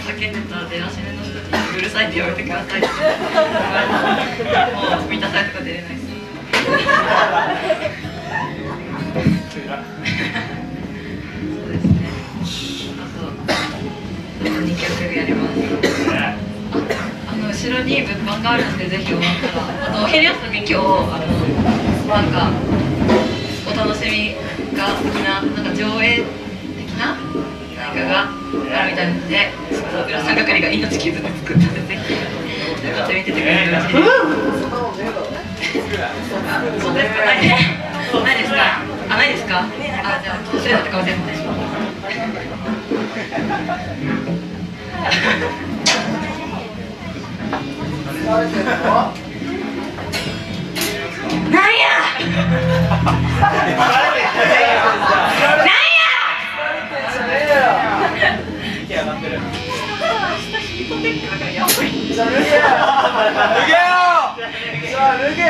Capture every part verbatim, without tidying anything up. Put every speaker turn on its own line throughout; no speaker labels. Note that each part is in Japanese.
叫んでた出だしの人にうるさいって言われてくださいってもう満たされとか出れないです。そうですね。あとにきょくやります。あの後ろに物販があるのでぜひ終わったら、あとお昼休み今日あのなんかお楽しみが的ななんか上映的な何かがあるみたいなので、ちょっと裏三係が命削って作ったのでぜひよかったら見ててくれると嬉しいです。そうですか。ないですか。あ、ないですか。あ、じゃあ失礼だったかもしれません。なんや。なんや。ヒートテックだからやばい。じゃあ脱げよ。脱げよ。じゃあ脱げよ。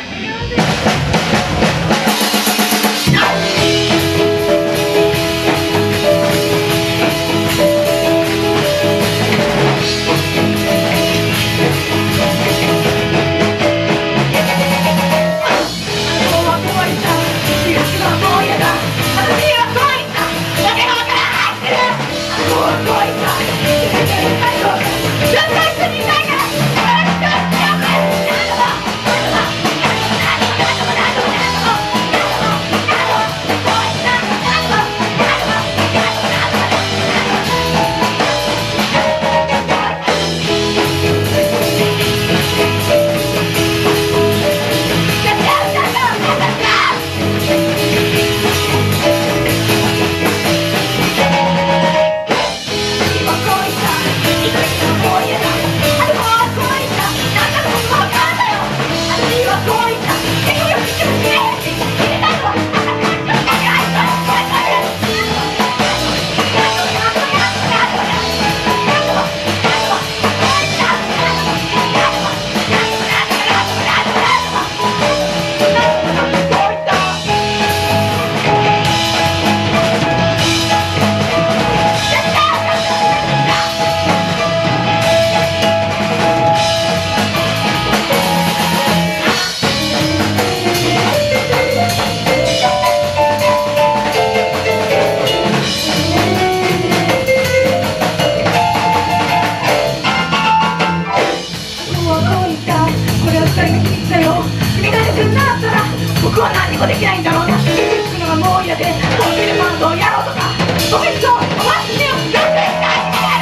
僕は何もできないんだろうな。聞くのがもう嫌で、コンビニバンドをやろうとか、僕一度お待ちしてよ。全然しない。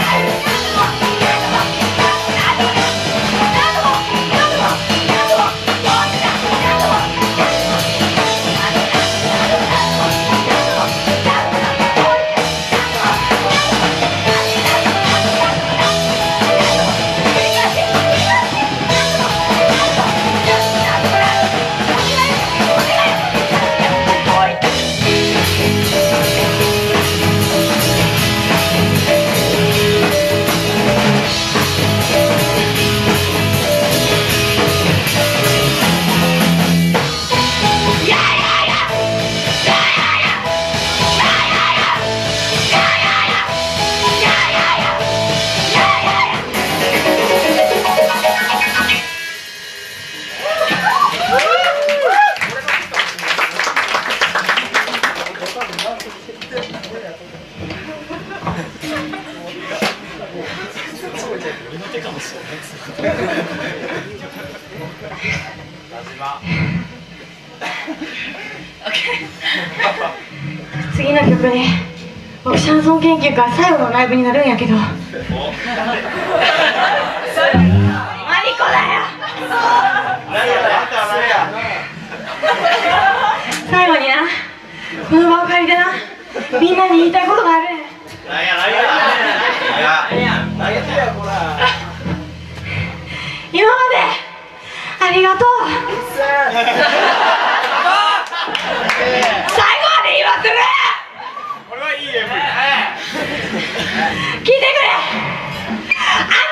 次の曲で僕シャンソン研究会最後のライブになるんやけど、マリコだよ。最後にな、この場を借りてな、みんなに言いたいことがある。今までありがとう。最後まで言わせる。これはいい エムブイ。聞いてくれ。